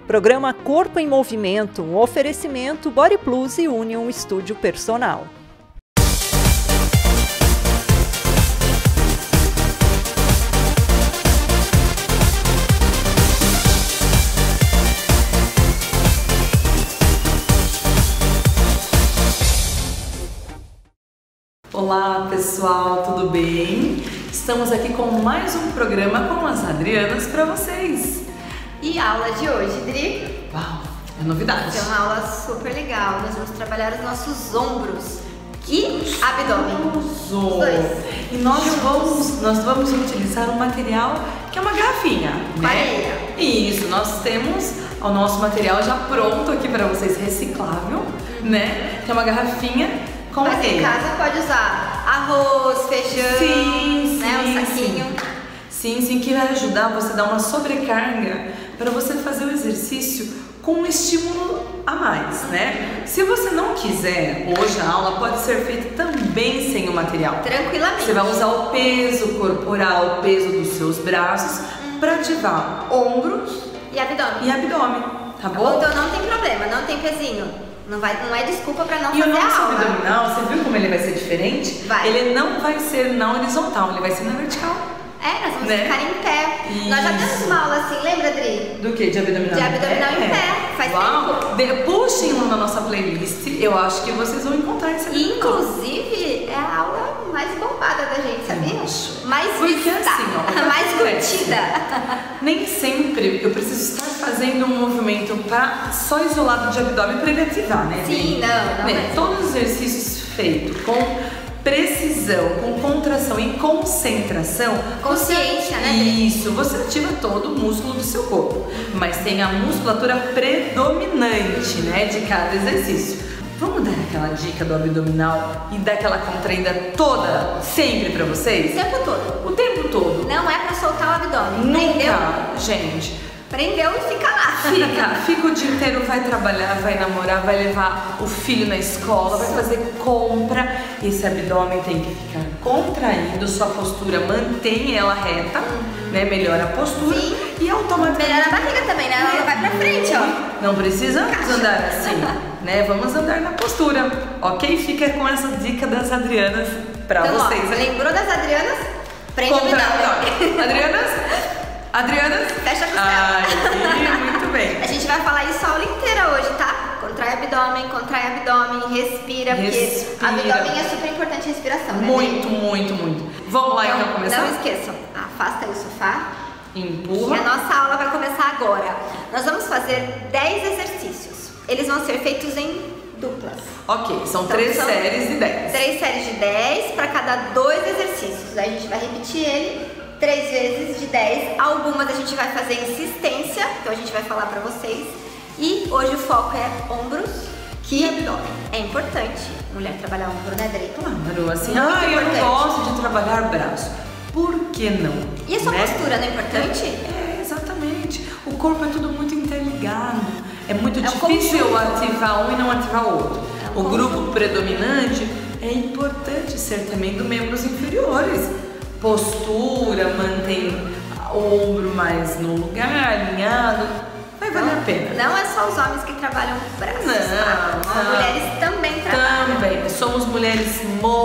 Programa Corpo em Movimento, um oferecimento Body Plus e Union Estúdio Personal. Olá pessoal, tudo bem? Estamos aqui com mais um programa com as Adrianas para vocês. E a aula de hoje, Dri? Uau, é novidade. É uma aula super legal. Nós vamos trabalhar os nossos ombros e abdômen. Os dois. E nós vamos utilizar um material que é uma garrafinha, né? Areia. Isso, nós temos o nosso material já pronto aqui para vocês, reciclável, né? Que é uma garrafinha. Mas em casa pode usar arroz, feijão, sim, né, um saquinho. Sim, que vai ajudar você a dar uma sobrecarga para você fazer o exercício com um estímulo a mais, né? Se você não quiser, hoje a aula pode ser feita também sem o material. Tranquilamente. Você vai usar o peso corporal, o peso dos seus braços para ativar ombros e abdômen. Tá bom? Então não tem problema, não tem pezinho. Não é desculpa para não fazer a aula. E o nosso abdominal, você viu como ele vai ser diferente? Vai. Ele não vai ser na horizontal, ele vai ser na vertical. Nós vamos ficar em pé. Isso. Nós já temos uma aula assim, lembra, Dri? Do que? De abdominal? De abdominal em pé. Faz tempo. Puxem um na nossa playlist, eu acho que vocês vão encontrar esse abdominal. Inclusive, é a aula mais bombada da gente, sabia? Mais porque vista, assim, ó, mais curtida. Nem sempre eu preciso estar fazendo um movimento só isolado de abdômen para ele ativar, né? Sim, não. Todos os exercícios feitos com precisão, com contração e concentração. Consciência, né? Isso, você ativa todo o músculo do seu corpo, mas tem a musculatura predominante, né, de cada exercício. Vamos dar aquela dica do abdominal e dar aquela contraída toda, sempre pra vocês? O tempo todo. O tempo todo. Não é pra soltar o abdômen. Nunca, prendeu? Gente. Prendeu e fica lá. Fica o dia inteiro, vai trabalhar, vai namorar, vai levar o filho na escola, vai fazer compra. Esse abdômen tem que ficar contraído, sua postura mantém ela reta, né? Melhora a postura. Sim. E automaticamente. Melhora a barriga também, né? Ela vai pra frente, ó. Não precisa andar assim, né? Vamos andar na postura, ok? Fica com essa dica das Adrianas pra vocês. Ó, lembrou das Adrianas? Prende o abdômen. Adrianas? Fecha a costela. Ai, muito bem. A gente vai falar isso a aula inteira hoje, tá? Contrai abdômen, respira, porque abdômen é super importante a respiração, né? Muito. Vamos lá então começar? Não esqueçam, afasta aí o sofá. Empurra. E a nossa aula vai começar agora. Nós vamos fazer 10 exercícios. Eles vão ser feitos em duplas. Ok, são 3 séries de 10. 3 séries de 10 para cada 2 exercícios. Aí a gente vai repetir ele 3 vezes de 10. Algumas a gente vai fazer insistência, então a gente vai falar pra vocês. E hoje o foco é ombros e abdômen. É importante mulher trabalhar ombro, né, Dri? Claro, assim, eu não gosto de trabalhar braço. Por que não? E a sua postura não é importante? É, exatamente. O corpo é tudo muito interligado. É muito difícil ativar um e não ativar o outro. O grupo predominante é importante ser também dos membros inferiores. Postura, mantém o ombro mais no lugar, alinhado, vai valer a pena. Não é só os homens que trabalham braços, não. As mulheres também trabalham. Também, somos mulheres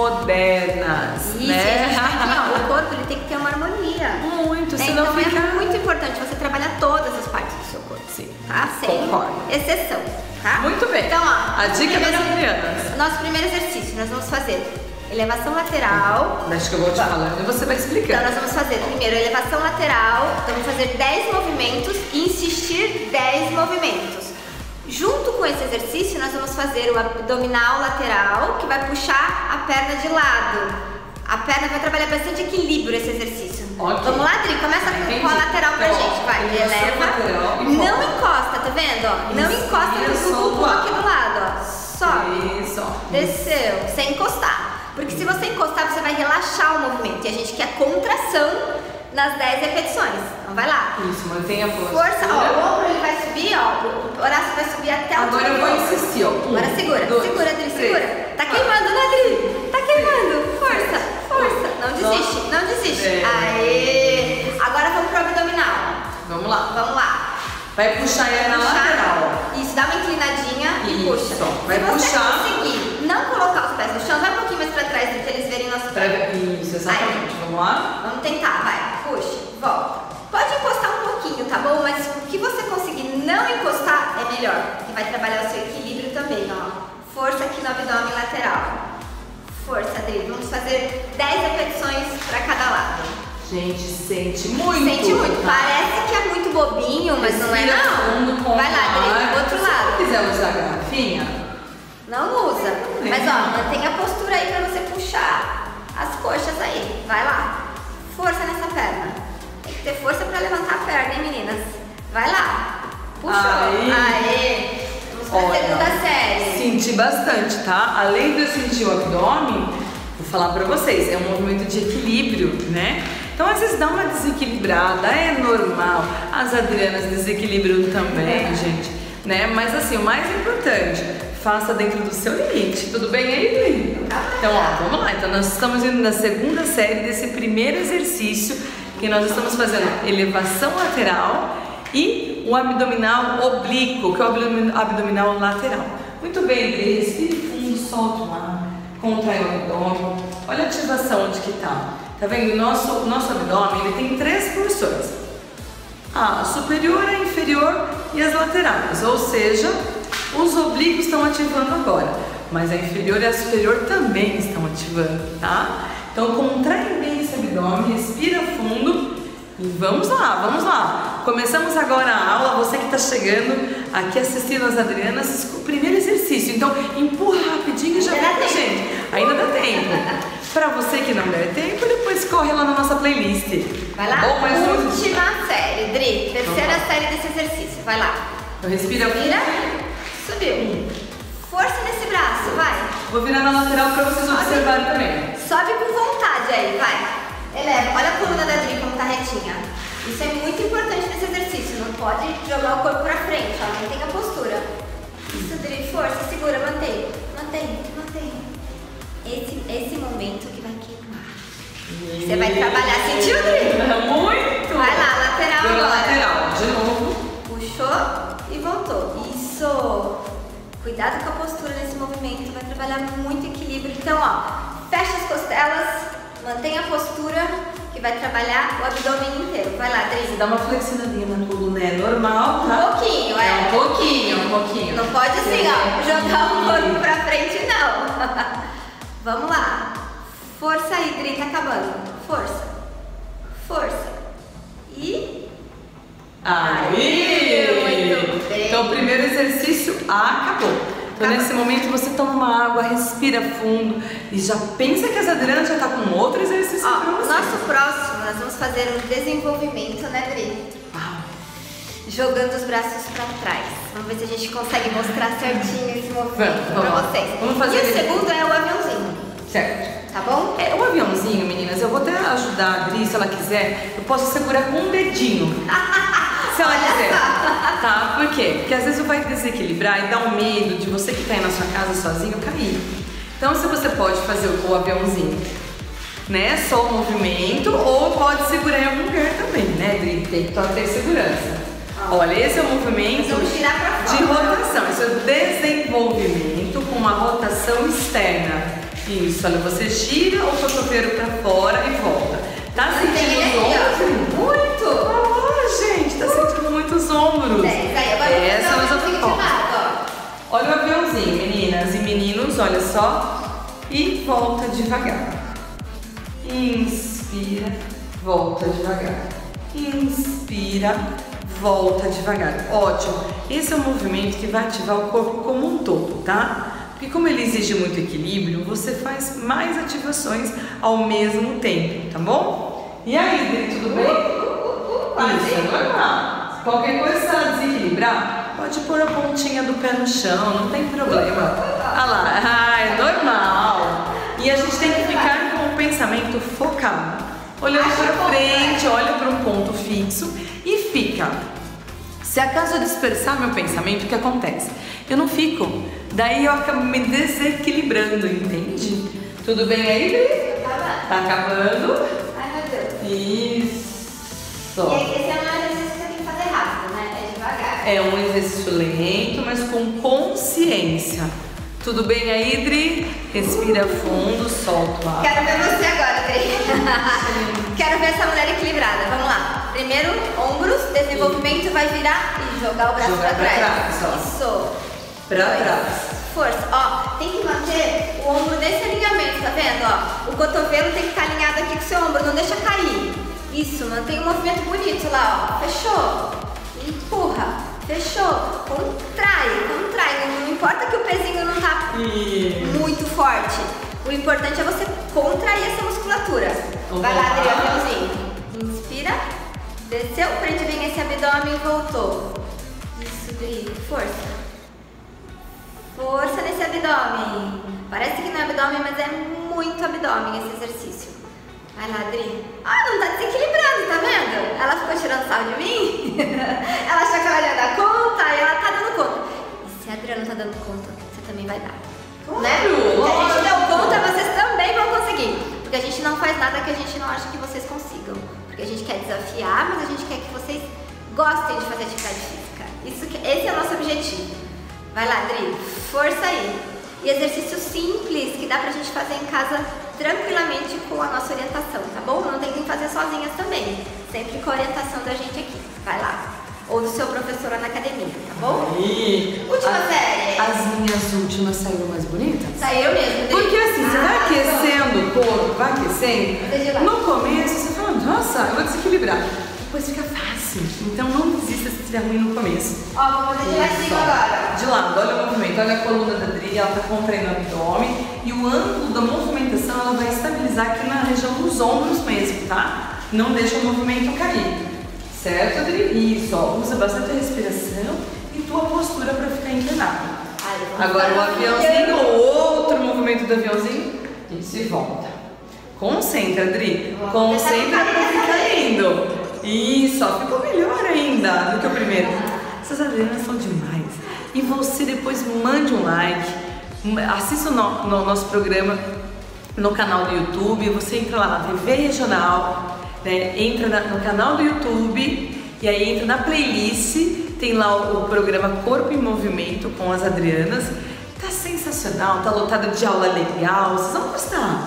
modernas. Isso, né? e a gente tem que, o corpo ele tem que ter uma harmonia. Muito, senão então fica... é muito importante você trabalhar todas as partes do seu corpo. Sim, tá? Sem exceção, tá? Muito bem. Então, ó, a dica das Adrianas. Nosso primeiro exercício, nós vamos fazer elevação lateral. Acho que eu vou te falando e você vai explicando. Então nós vamos fazer primeiro elevação lateral, então vamos fazer 10 movimentos e insistir 10 movimentos. Junto com esse exercício nós vamos fazer o abdominal lateral, que vai puxar a perna de lado. A perna vai trabalhar bastante equilíbrio esse exercício. Okay. Vamos lá, Dri? Começa com a lateral pra gente, vai. Eleva, não encosta, tá vendo? Ó? Não encosta no bumbum aqui do lado, ó. Sobe, desceu, sem encostar. Porque se você encostar, você vai relaxar o movimento. E a gente quer contração nas 10 repetições. Então vai lá. Isso, mantenha a força. Ó, o ombro ele vai subir, ó. O braço vai subir até o Agora eu vou insistir, ó. Agora segura, segura, Dri, segura. Tá queimando, né, Dri? Tá queimando. Força. Não desiste. Aê! Agora vamos pro abdominal. Vamos lá. Vai puxar ele na lateral. Isso, dá uma inclinadinha e puxa. Vai puxar. Se você conseguir não colocar os pés no chão, vai um pouquinho mais pra trás pra eles verem nosso pé. Isso, exatamente. Aí. Vamos lá? Vamos tentar, vai. Puxa, volta. Pode encostar um pouquinho, tá bom? Mas o que você conseguir não encostar é melhor. Que vai trabalhar o seu equilíbrio também, ó. Força aqui no abdômen lateral. Força, Adri. Vamos fazer 10 repetições pra cada lado. Gente, sente muito. Sente muito. Parece que é muito bobinho, mas não é não. Vai lá, Adri, do outro lado. Se quiser usar a garrafinha, não usa. Mas ó, mantenha a postura aí pra você puxar as coxas aí. Vai lá. Força nessa perna. Tem que ter força pra levantar a perna, hein, meninas? Vai lá. Puxou. Aê. Vamos pra segunda série. Senti bastante, tá? Além de eu sentir o abdômen, vou falar pra vocês, é um movimento de equilíbrio, né? Então às vezes dá uma desequilibrada, é normal. As Adrianas desequilibram também, gente, né? Mas assim, o mais importante, faça dentro do seu limite. Tudo bem aí, Gui? Então, ó, vamos lá. Então nós estamos indo na segunda série desse primeiro exercício que nós estamos fazendo elevação lateral e o abdominal oblíquo, que é o abdominal lateral. Muito bem, Gui, respire fundo, solta o ar, contrai o abdômen. Olha a ativação onde que tá. Tá vendo? O nosso abdômen, ele tem 3 porções. A superior, a inferior e as laterais. Ou seja, os oblíquos estão ativando agora. Mas a inferior e a superior também estão ativando, tá? Então contrai bem esse abdômen, respira fundo e vamos lá, vamos lá. Começamos agora a aula, você que está chegando aqui assistindo as Adrianas, o primeiro exercício. Então empurra rapidinho e já vem com a gente. Ainda dá tempo. Para você que não der tempo, depois corre lá na nossa playlist. Vai lá, última série, Dri. Terceira série desse exercício. Vai lá. Respira. Subiu. Força nesse braço, vai. Vou virar na lateral para vocês observarem também. Sobe com vontade aí, vai. Eleva. Olha a coluna da Dri como tá retinha. Isso é muito importante nesse exercício. Não pode jogar o corpo para frente, ó. Mantém a postura. Isso, Dri. Força, segura, mantém. Mantém, mantém. Esse momento que vai queimar. Você vai trabalhar, sentiu, Dri? Muito! Vai lá, lateral agora. Lateral, de novo. Puxou e voltou. Isso! Cuidado com a postura nesse movimento, vai trabalhar muito equilíbrio. Então, ó, fecha as costelas, mantenha a postura que vai trabalhar o abdômen inteiro. Vai lá, Dri. Dá uma flexionadinha na coluna, é normal, tá? Um pouquinho, é. Um pouquinho. Não pode assim, ó, jogar o corpo pra frente, não. Vamos lá. Força aí, Dri, tá acabando. Força. Força. E... Aí! Muito bem. Então o primeiro exercício acabou. Então nesse momento você toma uma água, respira fundo e já pensa que as Adrianas já tá com outro exercício pra você. Nosso próximo, nós vamos fazer um desenvolvimento, né, Dri? Jogando os braços pra trás. Vamos ver se a gente consegue mostrar certinho esse movimento pra vocês. Vamos fazer e o segundo é o aviãozinho. Certo. Tá bom? É, o aviãozinho, meninas, eu vou até ajudar a Adri, se ela quiser, eu posso segurar com um dedinho. Se ela quiser. Tá? Por quê? Porque às vezes vai desequilibrar e dá um medo de você que tá aí na sua casa sozinho cair. Então, se você pode fazer o aviãozinho, né? Só o movimento, ou pode segurar em algum lugar também, né, Adri? Tem que ter segurança. Olha, esse é o movimento de rotação. Esse é o desenvolvimento com uma rotação externa. Isso, olha, você gira o cotovelo pra fora e volta. Tá sentindo os ombros? Muito! Gente, tá sentindo muito os ombros. Essa nós vamos olha o aviãozinho, meninas e meninos, olha só. E volta devagar. Inspira, volta devagar. Inspira, volta devagar. Ótimo. Esse é um movimento que vai ativar o corpo como um todo, tá? Porque como ele exige muito equilíbrio, você faz mais ativações ao mesmo tempo, tá bom? E aí, Dri, tudo bem? Isso, é normal. Qualquer coisa, se ela desequilibrar, pode pôr a pontinha do pé no chão, não tem problema. Olha lá, é normal. E a gente tem que ficar com o pensamento focado. Olhando para frente, olha para um ponto fixo e fica. Se acaso eu dispersar meu pensamento, o que acontece? Eu não fico, daí eu acabo me desequilibrando, entende? Tudo bem aí, Dri? Tá acabando? Ai, meu Deus. Isso. E esse é um exercício que você tem que fazer rápido, né? É devagar. É um exercício lento, mas com consciência. Tudo bem aí, Dri? Respira fundo, solta o ar. Quero ver você agora, Dri. Quero ver essa mulher equilibrada. Vamos lá. Primeiro, ombros, desenvolvimento, vai virar e jogar o braço pra trás. Isso. Pra trás. Força. Ó, tem que manter o ombro nesse alinhamento, tá vendo? Ó, o cotovelo tem que estar alinhado aqui com o seu ombro, não deixa cair. Isso, mantém um movimento bonito lá, ó. Fechou. Empurra. Fechou. Contrai. Não importa que o pezinho não tá muito forte. O importante é você contrair essa musculatura. Vai lá, Adri, aviãozinho. Inspira. Desceu, prende bem esse abdômen e voltou. Isso, Dri. Força. Força nesse abdômen. Parece que não é abdômen, mas é muito abdômen esse exercício. Vai lá, Adri. Ah, não tá desequilibrando, tá vendo? Ela ficou tirando sarro de mim. Ela achou que ela ia dar conta e ela tá dando conta. E se a Adriana tá dando conta, você também vai dar. Claro, né? Se a gente deu conta, vocês também vão conseguir. Porque a gente não faz nada que a gente não acha que vocês consigam. Porque a gente quer desafiar, mas a gente quer que vocês gostem de fazer atividade física. Esse é o nosso objetivo. Vai lá, Adri. Força aí. E exercício simples que dá pra gente fazer em casa tranquilamente com a nossa orientação, tá bom? Não tentem fazer sozinhas também, sempre com a orientação da gente aqui, vai lá. Ou do seu professor lá na academia, tá bom? Aí, última série. As minhas últimas saíram mais bonitas? Saiu mesmo. Porque assim, você vai aquecendo o corpo, vai aquecendo. No começo você fala, nossa, eu vou desequilibrar. Depois fica fácil. Então não desista se estiver ruim no começo. Ó, vou fazer de ladinho agora. De lado, olha o movimento, olha a coluna da Adri, ela tá contraindo o abdômen. E o ângulo da movimentação, ela vai estabilizar aqui na região dos ombros mesmo, tá? Não deixa o movimento cair. Certo, Adri? Isso, ó, usa bastante a respiração e tua postura para ficar inclinada. Agora o aviãozinho, outro movimento do aviãozinho. Isso, e volta. Concentra, Adri. Concentra para ficar lindo. Isso, ó, ficou melhor ainda do que o primeiro. Essas Adrianas são demais. E você depois mande um like, assista no nosso programa no canal do YouTube. Você entra lá na TV Regional, né? Entra no canal do YouTube e aí entra na playlist. Tem lá o programa Corpo em Movimento com as Adrianas. Tá sensacional, tá lotado de aula legal. Vocês vão gostar.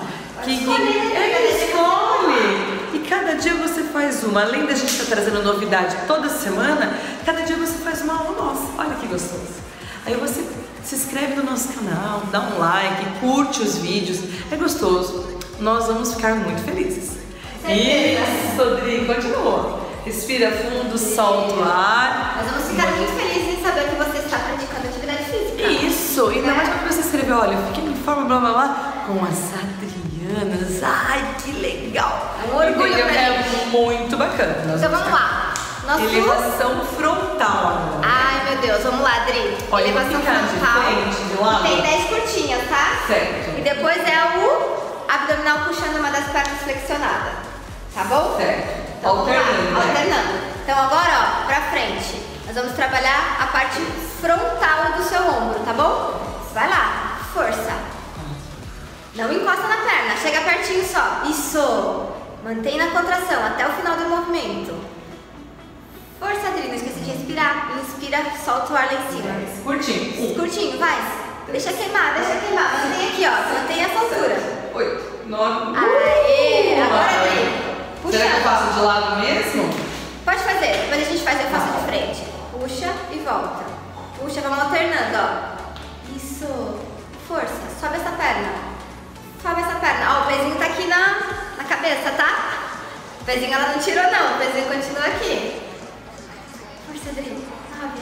Escolhe! E cada dia você faz uma. Além da gente estar trazendo novidade toda semana, cada dia você faz uma aula nossa. Olha que gostoso. Aí você se inscreve no nosso canal, dá um like, curte os vídeos. É gostoso. Nós vamos ficar muito felizes. Isso, Rodrigo, continua. Respira fundo, solta o ar. Nós vamos ficar muito felizes em saber que você está praticando atividade física. Isso, e ainda mais quando você escreveu, olha, eu fiquei em forma, blá blá blá, com as Adrianas. Ai, que legal. É um orgulho pra gente. É muito bacana. Então vamos lá. Elevação frontal. Ai, meu Deus, vamos lá, Adri. Olha, elevação frontal. De lado. Tem 10 curtinhas, tá? Certo. E depois é o abdominal puxando uma das pernas flexionada. Tá bom? Certo. Então, alternando. Alternando. Então agora, ó, pra frente. Nós vamos trabalhar a parte frontal do seu ombro, tá bom? Vai lá, força. Não encosta na perna, chega pertinho só. Isso. Mantém na contração até o final do movimento. Força, Adri, não esqueça de respirar. Inspira, solta o ar lá em cima. Curtinho. Curtinho, vai. Deixa queimar, deixa queimar. Mantém aqui, ó. Mantém essa altura. 8, 9. Aê! Agora, Adri. Puxa. Será que eu faço de lado mesmo? Pode fazer. Depois a gente faz, eu faço de frente. Puxa e volta. Puxa, vamos alternando, ó. Isso. Força. Sobe essa perna. Sobe essa perna. Ó, o pezinho tá aqui na cabeça, tá? O pezinho ela não tirou, não. O pezinho continua aqui. Força, Adri. 9,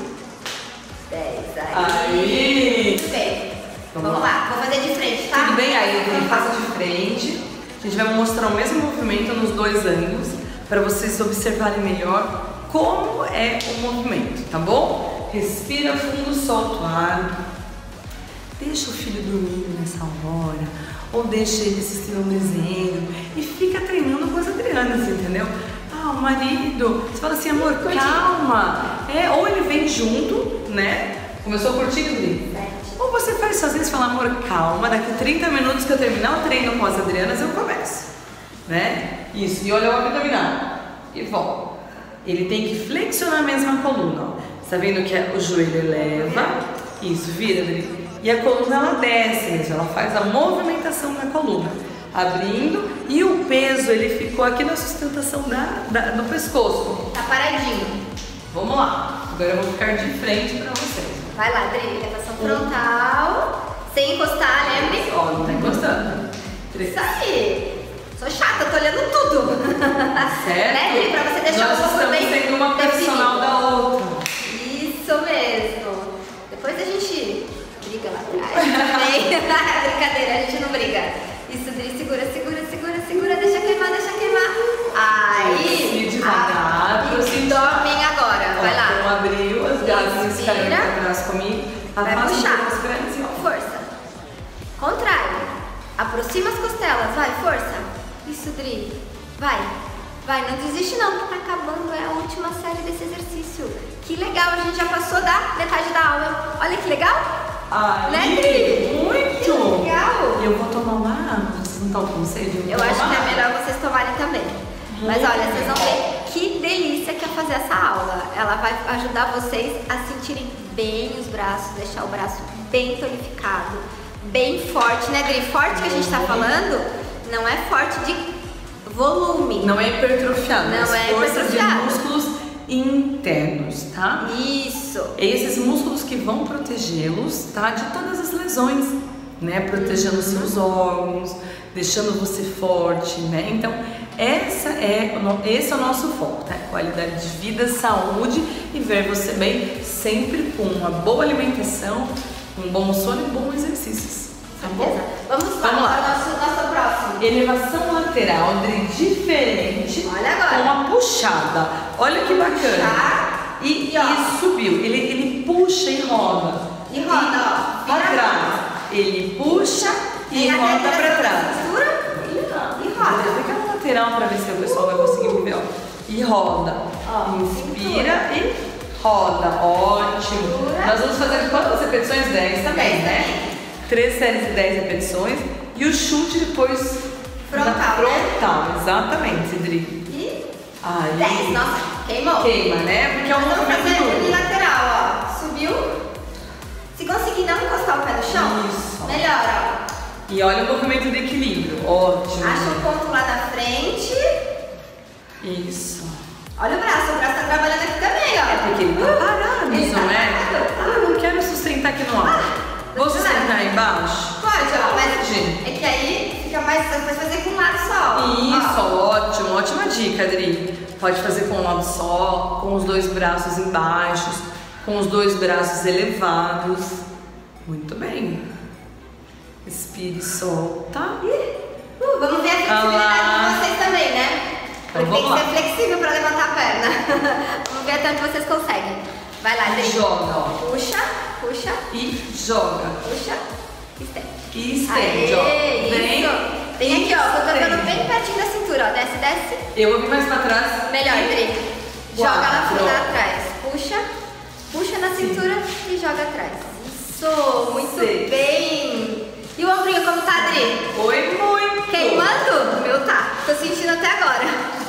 10. Aí. Muito bem. Vamos lá. Vou fazer de frente, tá? Tudo bem, aí Adri, faça de frente. A gente vai mostrar o mesmo movimento nos dois ângulos para vocês observarem melhor como é o movimento, tá bom? Respira fundo, solta o ar. Deixa o filho dormindo nessa hora, ou deixa ele assistindo um desenho e fica treinando com as Adrianas, entendeu? Ah, o marido, você fala assim, amor, calma. Ou ele vem junto, né? Começou curtindo ali. Ou você faz sozinho e fala, amor, calma, daqui 30 minutos que eu terminar o treino com as Adrianas, eu começo. Né? Isso, e olha o abdominal. E volta. Ele tem que flexionar mesmo a coluna, ó. Tá vendo que o joelho eleva? Isso, vira, Adri. E a coluna ela desce mesmo, ela faz a movimentação na coluna. Abrindo, e o peso ele ficou aqui na sustentação do pescoço. Tá paradinho. Vamos lá. Agora eu vou ficar de frente pra vocês. Vai lá, Adri, elevação frontal. Sem encostar, lembre? Ó, não tá encostando. Isso aí. Sou chata, tô olhando tudo. Certo? Né, Adri? Pra você deixar Nós o corpo bem estamos sendo uma personal da outra. Isso mesmo. Depois a gente briga lá atrás também. Brincadeira, a gente não briga. Isso, Adri, segura, segura, segura, segura. Deixa queimar, deixa queimar. Aí. Devagar. Dormem agora. Vai lá. Então abriu as gases e ficaram pra trás comigo. Vai puxar. Com força. Contrai. Aproxima as costelas. Vai, força. Isso, Dri. Vai. Vai, não desiste não, que tá acabando. É a última série desse exercício. Que legal, a gente já passou da metade da aula. Olha que legal. Né, Dri? Muito! Que legal! E eu vou tomar uma água, vocês não estão com sede? Eu acho que é melhor vocês tomarem também. Mas olha, vocês vão ver que delícia que é fazer essa aula. Ela vai ajudar vocês a sentirem bem os braços, deixar o braço bem tonificado, bem forte, né, Dri? Forte que a gente tá falando não é forte de volume. Não é hipertrofiado, não é forças de hipertrofiado. músculos internos, tá? Isso. Esses músculos que vão protegê-los, tá? De todas as lesões, né? Protegendo seus órgãos, deixando você forte, né? Então, esse é o nosso foco, tá? Qualidade de vida, saúde e ver você bem, sempre com uma boa alimentação, um bom sono e bons exercícios. Tá bom? Vamos lá. Nosso próximo. Elevação lateral, diferente. Olha agora. Com uma puxada. Olha que bacana. Puxar. E subiu. Ele puxa e roda. E roda, ó. Pra trás. Ele puxa e roda pra trás. E roda. Vou pegar a lateral pra ver se o pessoal vai conseguir me ver. Ó. E roda. Inspira e roda. Ótimo. Nós vamos fazer quantas repetições? 10 também, né? 3 séries de 10 repetições. E o chute depois frontal, exatamente, Dri. E aí. 10, nossa, queimou. Queima, né? Porque é um movimento fazer duro. lateral, ó. Subiu. Se conseguir não encostar o pé no chão, Isso. melhor, ó. E olha o movimento de equilíbrio. Ótimo. Acha o ponto lá na frente. Isso. Olha o braço tá trabalhando aqui também, ó. É porque ele tá parado, Ele tá não é? parado. Não quero sustentar aqui no alto. Vou sustentar aí embaixo? Pode, ó, mas Pode. é que aí fica mais fácil, pode fazer com um lado só. Ó. Isso, Ó. ótimo, ótima dica, Adri. Pode fazer com um lado só, com os dois braços embaixo, com os dois braços elevados. Muito bem. Respire e solta. Vamos ver a flexibilidade de vocês também, né? Então, Porque tem vamos que ser flexível pra levantar a perna. Vamos ver até onde vocês conseguem. Vai lá, Adri. Joga, ó. Puxa, puxa, E joga. puxa. Estende. E estende, ó. Aê, isso. Vem aqui, ó. Tô tocando estende. bem pertinho da cintura, ó. Desce, desce. Eu vou vir mais pra trás. Melhor, Adri. Joga lá Quatro. atrás. Puxa. Puxa na cintura e joga atrás. Isso, muito 6. bem. E o ombrinho, como tá, Adri? Foi muito. Queimando? O meu tá. Tô sentindo até agora.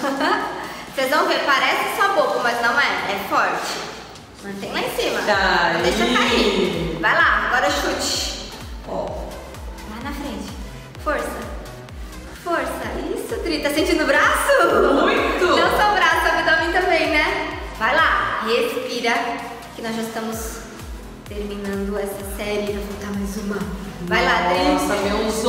Vocês vão ver, parece só bobo, mas não é. É forte. Mantém lá em cima. Tá. Não deixa cair. Vai lá, agora chute. Ó. Lá na frente. Força. Força. Isso, Dri. Tá sentindo o braço? Muito. Não só o braço, o abdômen também, né? Vai lá. Respira. Que nós já estamos terminando essa série. Vou voltar mais uma. Vai lá, Dri. Nossa, meus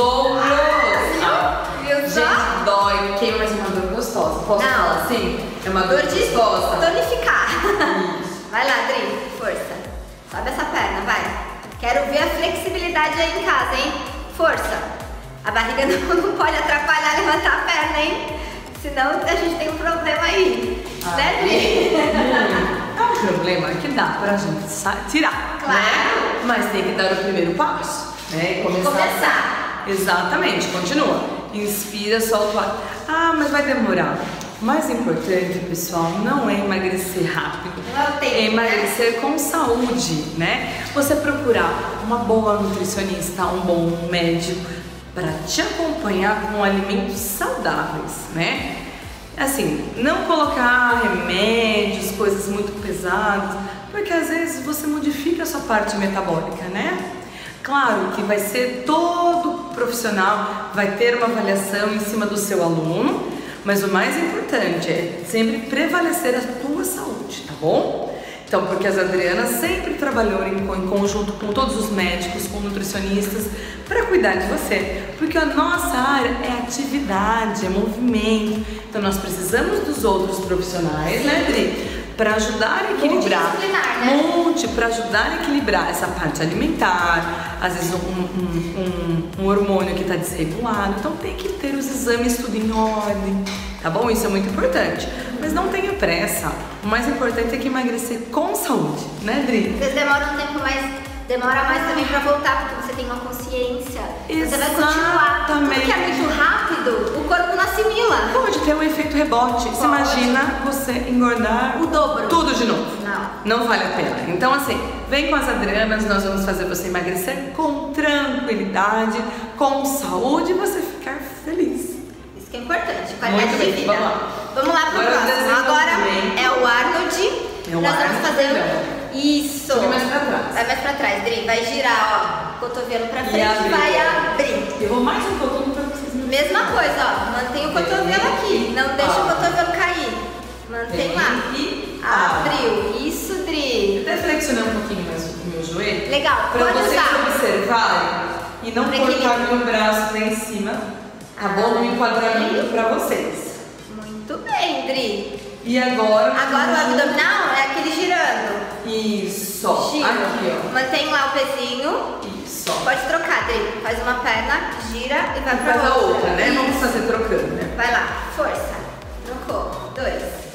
ombros. Viu só? Gente, dói. Queima, mas é uma dor gostosa. Posso Não. falar assim? É uma dor gostosa. Tonificar. Vai lá, Dri. Força. Sobe essa perna, vai. Quero ver a flexibilidade aí em casa, hein? Força. A barriga não pode atrapalhar levantar a perna, hein? Senão a gente tem um problema aí. Né, Dri? É um problema que dá pra gente tirar. Claro. Né? Mas tem que dar o primeiro passo. Né? Começar. Exatamente, continua. Inspira, solta o ar. Ah, mas vai demorar. O mais importante, pessoal, não é emagrecer rápido. Não é o tempo, É emagrecer com saúde, né? Você procurar uma boa nutricionista, um bom médico para te acompanhar com alimentos saudáveis, né? Assim, não colocar remédios, coisas muito pesadas, Porque às vezes você modifica a sua parte metabólica, né? Claro que vai ser todo profissional, vai ter uma avaliação em cima do seu aluno, mas o mais importante é sempre prevalecer a tua saúde, tá bom? Então, porque as Adrianas sempre trabalhou em conjunto com todos os médicos, com nutricionistas, para cuidar de você. Porque a nossa área é atividade, é movimento. Então, nós precisamos dos outros profissionais, né, Adri? Para ajudar a equilibrar, para ajudar a equilibrar essa parte alimentar, às vezes um hormônio que está desregulado, então tem que ter os exames tudo em ordem, tá bom? Isso é muito importante, mas não tenha pressa, o mais importante é que emagrecer com saúde, né, Adri? Vocês demoram um tempo demora mais também pra voltar, porque você tem uma consciência. Você vai continuar. Tudo que é muito rápido, o corpo não assimila. Pode ter um efeito rebote. Você imagina você engordar o dobro. Tudo de novo. Não vale a pena. Então assim, vem com as Adrianas, nós vamos fazer você emagrecer com tranquilidade, com saúde e você ficar feliz. Isso que é importante, qualidade de vida. Vamos lá pro próximo. Agora é o Arnold. Nós vamos fazer isso. Vai mais pra trás. Vai mais pra trás, Dri. Vai girar, ó. Cotovelo pra frente e vai abrir. Eu vou mais um pouquinho pra vocês me Mesma coisa, ó. Mantém o cotovelo aqui. Não deixa o cotovelo cair. Mantém lá. E abriu. Isso, Dri. Até flexionar um pouquinho mais o meu joelho. Legal. Pra vocês observarem e não cortar meu braço lá em cima. Tá bom? Um enquadramento pra vocês. Muito bem, Dri. E agora o abdominal é aquele girando. Isso. Gira. Aqui, ó. Mantém lá o pezinho. Isso. Pode trocar, Dri. Faz uma perna, gira e vai pra a outra, né? Isso. Vamos fazer trocando, né? Vai lá. Força. Trocou. 2,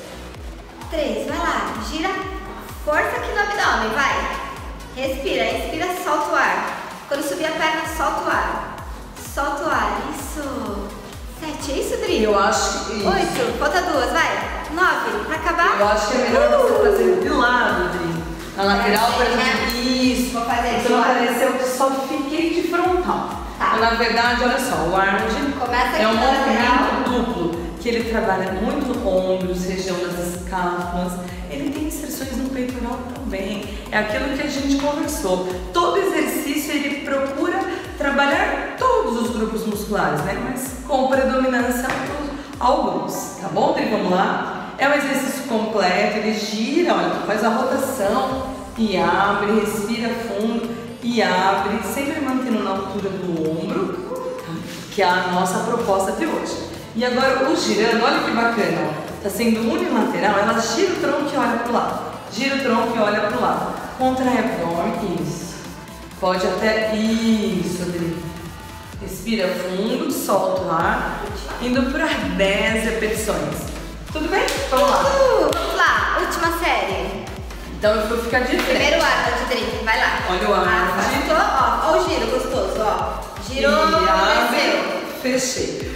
3. Vai lá. Gira. Força aqui no abdômen. Vai. Respira. Inspira, solta o ar. Quando subir a perna, solta o ar. Solta o ar. Isso. 7. É isso, Dri? Eu acho que 8. Falta 2. Vai. 9, pra acabar. Eu acho que é melhor você fazer de lado, Dri. Na lateral, pra gente. Isso. Vou fazer então não pareceu que só fiquei de frontal. Tá. Na verdade, olha só, o Arnold é um movimento duplo, que ele trabalha muito ombros, região das escápulas. Ele tem inserções no peitoral também. É aquilo que a gente conversou. Todo exercício ele procura trabalhar todos os grupos musculares, né? Mas com predominância alguns, tá bom? Então vamos lá. É um exercício completo, ele gira, olha, faz a rotação e abre, respira fundo e abre, sempre mantendo na altura do ombro, que é a nossa proposta de hoje. E agora o girando, olha que bacana, ó, tá sendo unilateral, ela gira o tronco e olha pro lado, gira o tronco e olha pro lado, contrai o abdômen, isso, pode até, isso, Adri. Respira fundo, solta o ar, indo para 10 repetições. Tudo bem? Vamos lá. Vamos lá, última série. Então eu vou ficar de frente. Primeiro Arnold, Dri, vai lá. Olha o Arnold. Ó o giro gostoso, ó. Girou, desceu. Fechei.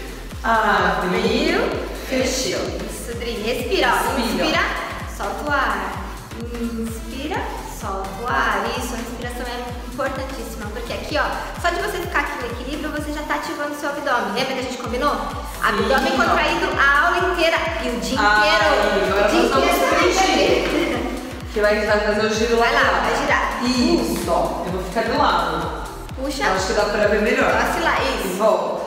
Abriu, fechou. Isso, Dri, respira, ó. Inspira, solta o ar. Inspira, solta o ar. Isso, a respiração é importantíssima, porque aqui, ó, só de você ficar aqui no equilíbrio, você já tá ativando o seu abdômen. Lembra que a gente combinou? Sim, abdômen contraído a aula inteira e o dia inteiro. Agora nós vamos fingir que vai fazer o giro lá. Vai lá, vai girar. Isso, ó, eu vou ficar do lado. Puxa. Eu acho que dá pra ver melhor. Vacilar, isso. E volta.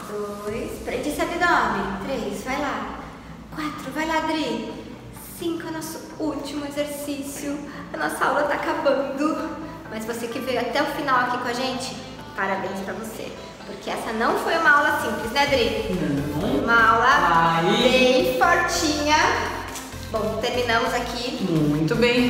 2, prende esse abdômen. 3, vai lá. 4, vai lá, Dri. 5, é o nosso último exercício. A nossa aula tá acabando. Mas você que veio até o final aqui com a gente, parabéns pra você. Porque essa não foi uma aula simples, né, Dri? Não. Uma aula bem fortinha. Bom, terminamos aqui. Muito bem.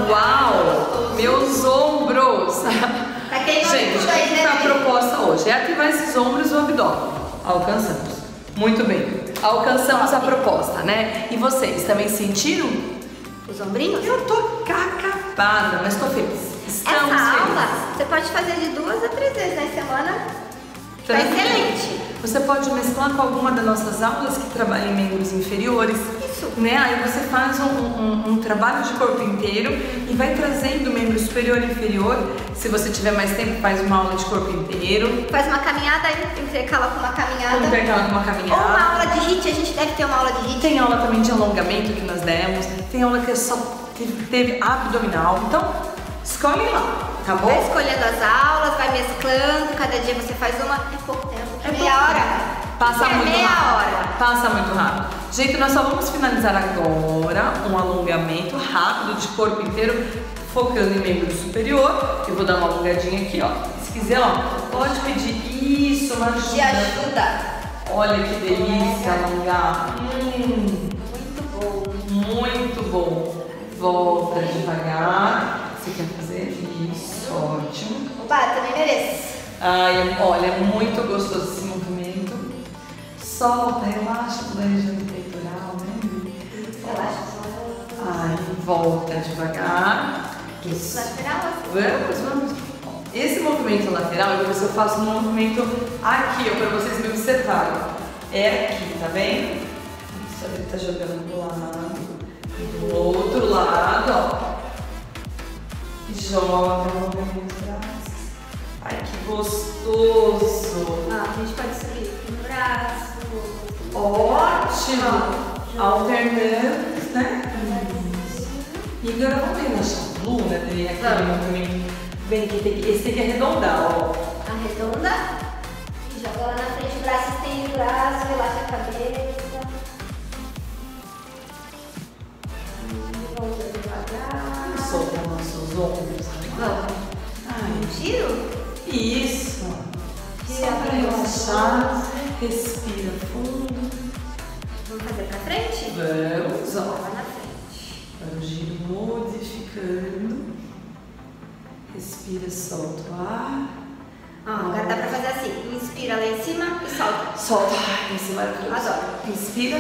Uau! Meus ombros! Tá queimando gente, tudo aí, né, a proposta hoje é ativar esses ombros e o abdômen. Alcançamos. Muito bem. Alcançamos a proposta, né? E vocês também sentiram? Os ombrinhos? Eu tô acabada, mas tô feliz. Estamos essa aula felizes. você pode fazer de 2 a 3 vezes na semana. Tá excelente. Você pode mesclar com alguma das nossas aulas que trabalham em membros inferiores. Isso. Né? Aí você faz um trabalho de corpo inteiro e vai trazendo o membro superior e inferior. Se você tiver mais tempo, faz uma aula de corpo inteiro. Faz uma caminhada, intercala com uma caminhada. Intercala com uma caminhada. Ou uma aula de HIIT, a gente deve ter uma aula de HIIT. Tem aula também de alongamento que nós demos. Tem aula que é só teve abdominal. Então, escolhe lá, tá bom? Vai escolhendo as aulas, vai mesclando, cada dia você faz uma, é pouco tempo, meia hora. Passa muito meia rápido. hora. Passa muito rápido. Gente, nós só vamos finalizar agora um alongamento rápido de corpo inteiro, focando em membro superior. Eu vou dar uma alongadinha aqui, ó. Se quiser, ó, pode pedir isso, uma ajuda. Te ajuda. Olha que delícia alongar. Muito bom. Muito bom. Volta devagar. Você quer fazer isso? Ótimo. Opa, também mereço. Ai, olha, é muito gostoso esse movimento. Solta, relaxa toda a região do peitoral, né? Relaxa. Ai, volta devagar. Isso. Lateral. Vamos. Esse movimento lateral, eu vou ver se eu faço um movimento aqui, ó, pra vocês me observarem. É aqui, tá vendo? Isso, ele tá jogando do lado. Do outro lado, ó. Joga o movimento pra trás. Ai, que gostoso. A gente pode subir no braço. Ótimo. Alternando, né? E agora vamos relaxar a coluna, Adri, aquele movimento. Vem aqui, esse tem que arredondar, ó. Arredonda. E joga lá na frente, o braço estende o braço, relaxa a cabeça. Volta devagar. Solta nossos ombros. Vamos. Ai, Giro? isso. Só para relaxar. Respira fundo. Vamos fazer pra frente? Vamos, ó. Vai na frente. Para o giro modificando. Respira, solta o ar. Agora dá pra fazer assim. Inspira lá em cima e solta. Solta. Esse é maravilhoso. Adoro. Inspira.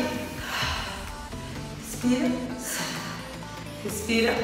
Respira. Solta. Respira.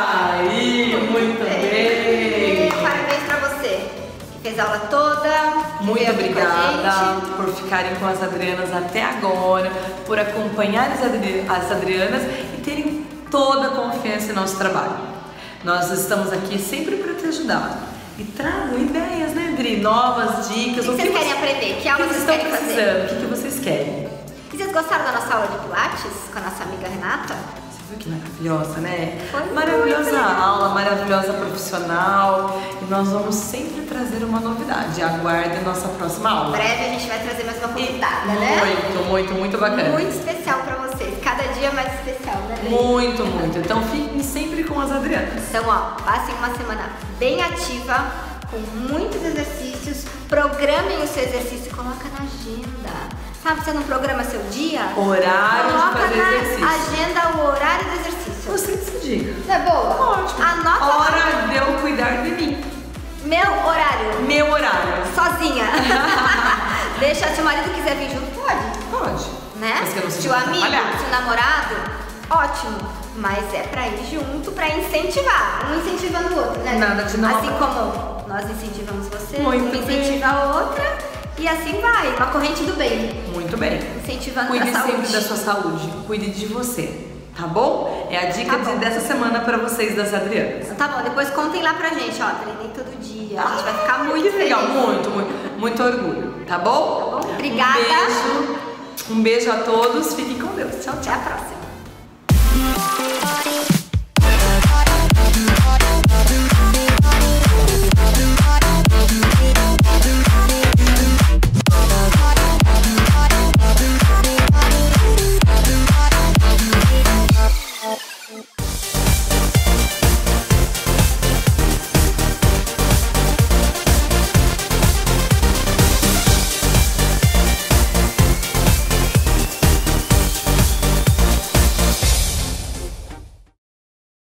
Aí, muito bem. Parabéns pra você. Que fez a aula toda. Muito obrigada por ficarem com as Adrianas até agora, por acompanhar as Adrianas e terem toda a confiança em nosso trabalho. Nós estamos aqui sempre para te ajudar e trago ideias, né, Adri? Novas dicas. O que vocês querem aprender? Que aula vocês estão querem precisando? fazer? O que vocês querem? E vocês gostaram da nossa aula de Pilates com a nossa amiga Renata? Você viu que maravilhosa, né? Foi Maravilhosa muito aula, maravilhosa profissional. E nós vamos sempre trazer uma novidade. Aguarde nossa próxima Em aula. breve a gente vai trazer mais uma convidada, né? Muito bacana. Muito especial pra vocês. Cada dia mais especial, né, Adri? Muito. Então fiquem sempre com as Adrianas. Então, ó, passem uma semana bem ativa, com muitos exercícios. Programem o seu exercício e coloca na agenda. Sabe, você não programa seu dia? Horário de Coloca fazer na exercício. agenda o horário do exercício. Você decide. Não é boa? Ótimo. Anota lá. Hora de eu cuidar de mim. Meu horário. Meu horário. Sozinha. Deixa, se o marido quiser vir junto, pode. Pode. Né? Mas que eu não Se seja o amigo, trabalhar. se o namorado, ótimo. Mas é pra ir junto, pra incentivar. Um incentivando o outro, né? Nada de não. Assim como nós incentivamos você, Muito um bem. incentiva a outra. E assim vai, uma corrente do bem. Muito bem. Incentivando Cuide a saúde. sempre da sua saúde. Cuide de você. Tá bom? É a dica Tá bom. dessa semana pra vocês das Adrianas. Então tá bom, depois contem lá pra gente, ó. Treinei todo dia. A gente vai ficar muito que legal. feliz. Muito orgulho. Tá bom? Tá bom? Obrigada. Um beijo a todos. Fiquem com Deus. Tchau, Até tchau. a próxima.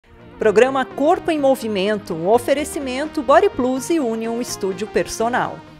Programa Corpo em Movimento, um oferecimento Body Plus e Union Estúdio Personal.